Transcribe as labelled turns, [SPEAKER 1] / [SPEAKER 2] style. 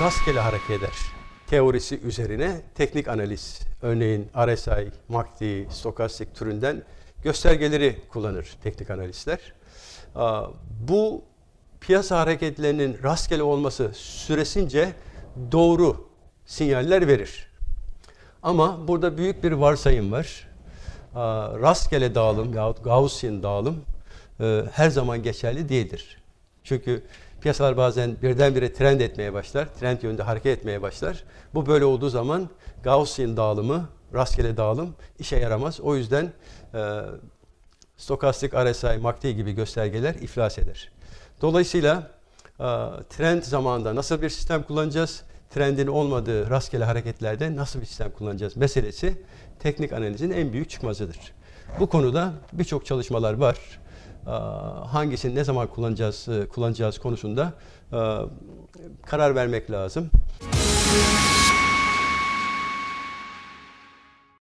[SPEAKER 1] rastgele hareket eder teorisi üzerine teknik analiz, örneğin RSI, MACD, stokastik türünden göstergeleri kullanır teknik analistler. Bu piyasa hareketlerinin rastgele olması süresince doğru sinyaller verir. Ama burada büyük bir varsayım var. Rastgele dağılım yahut Gaussian dağılım her zaman geçerli değildir. Çünkü piyasalar bazen birdenbire trend etmeye başlar, trend yönünde hareket etmeye başlar. Bu böyle olduğu zaman Gaussian dağılımı, rastgele dağılım işe yaramaz. O yüzden stokastik, RSI, MACD gibi göstergeler iflas eder. Dolayısıyla trend zamanında nasıl bir sistem kullanacağız, trendin olmadığı rastgele hareketlerde nasıl bir sistem kullanacağız meselesi teknik analizin en büyük çıkmazıdır. Bu konuda birçok çalışmalar var. Hangisini ne zaman kullanacağız konusunda karar vermek lazım.